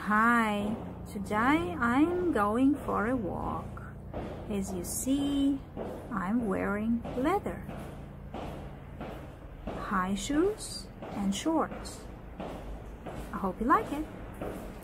Hi, today I'm going for a walk. As you see, I'm wearing leather, high shoes and shorts. I hope you like it.